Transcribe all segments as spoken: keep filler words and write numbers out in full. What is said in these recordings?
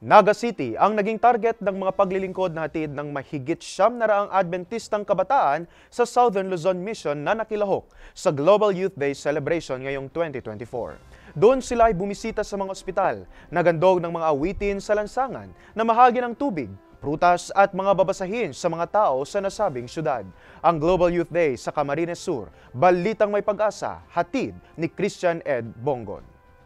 Naga City ang naging target ng mga paglilingkod na hatid ng mahigit siyam na raang Adventistang kabataan sa Southern Luzon Mission na nakilahok sa Global Youth Day celebration ngayong twenty twenty-four. Doon sila ay bumisita sa mga ospital, nagandog ng mga awitin sa lansangan, namahagi ng tubig, prutas at mga babasahin sa mga tao sa nasabing syudad. Ang Global Youth Day sa Camarines Sur, balitang may pag-asa, hatid ni Christian Ed Bongon.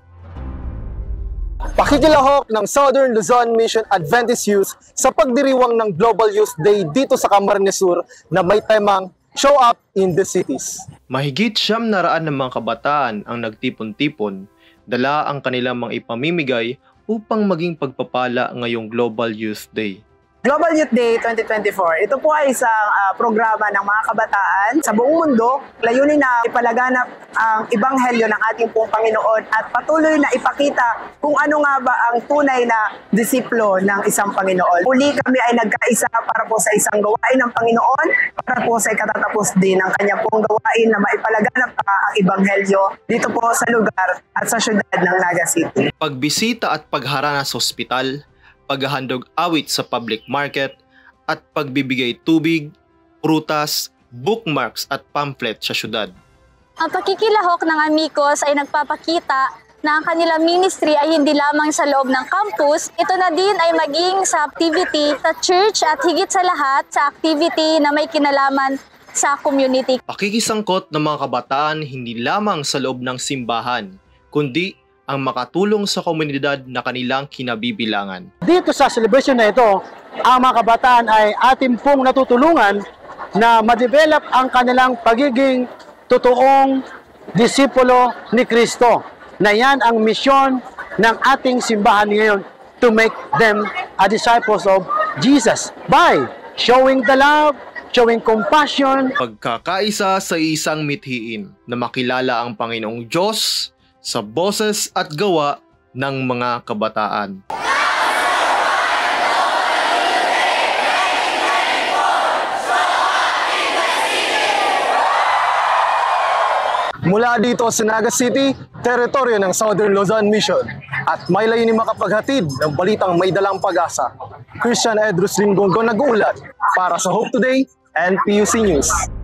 Pakikilahok ng Southern Luzon Mission Adventist Youth sa pagdiriwang ng Global Youth Day dito sa Camarines Sur na may temang Show Up in the Cities. Mahigit siyam na raan ng mga kabataan ang nagtipon-tipon, dala ang kanilang mga ipamimigay upang maging pagpapala ngayong Global Youth Day. Global Youth Day twenty twenty-four, ito po ay isang uh, programa ng mga kabataan sa buong mundo, layunin na ipalaganap ang ebanghelyo ng ating pong Panginoon at patuloy na ipakita kung ano nga ba ang tunay na disiplo ng isang Panginoon. Uli kami ay nagkaisa para po sa isang gawain ng Panginoon, para po sa ikatatapos din ng kanya pong gawain na maipalaganap pa ang ebanghelyo dito po sa lugar at sa syudad ng Naga City. Pagbisita at pagharana sa ospital, paghahandog awit sa public market, at pagbibigay tubig, prutas, bookmarks at pamphlet sa syudad. Ang pakikilahok ng Amigos ay nagpapakita na ang kanilang ministry ay hindi lamang sa loob ng campus, ito na din ay maging sa activity sa church at higit sa lahat sa activity na may kinalaman sa community. Pakikisangkot ng mga kabataan hindi lamang sa loob ng simbahan, kundi ang makatulong sa komunidad na kanilang kinabibilangan. Dito sa celebration na ito, ang mga kabataan ay ating pong natutulungan na ma-develop ang kanilang pagiging totoong disipulo ni Kristo. Na yan ang misyon ng ating simbahan ngayon, to make them a disciples of Jesus by showing the love, showing compassion. Pagkakaisa sa isang mithiin na makilala ang Panginoong Diyos sa boses at gawa ng mga kabataan. Mula dito sa Naga City, teritoryo ng Southern Luzon Mission, at may layunin makapaghatid ng balitang may dalang pag-asa. Christian Ed Bongon nag-uulat para sa Hope Today and P U C News.